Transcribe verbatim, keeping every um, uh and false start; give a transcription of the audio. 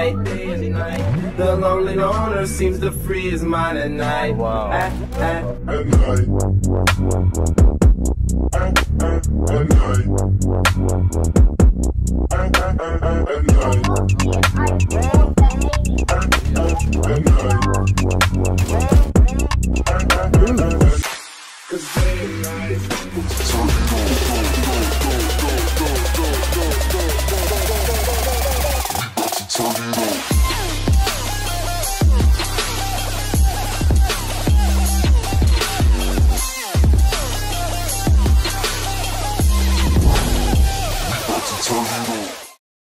night, day and night. The lonely loner seems to free his mind at night. Wow. At, at, At night. At, at, at night. At, at, at, at night.